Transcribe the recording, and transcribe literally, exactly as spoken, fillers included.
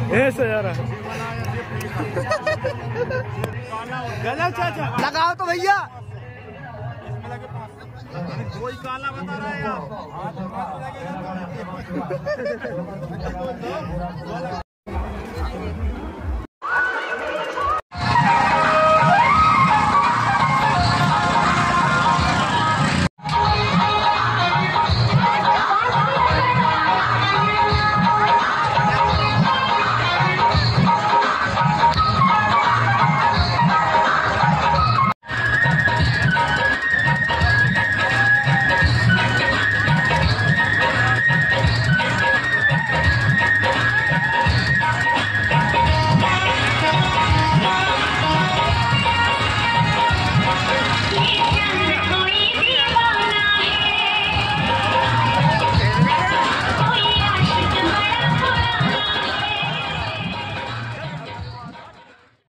ऐसे यार गलत चाचा लगाओ तो भैया। कोई काला बता रहा है यार।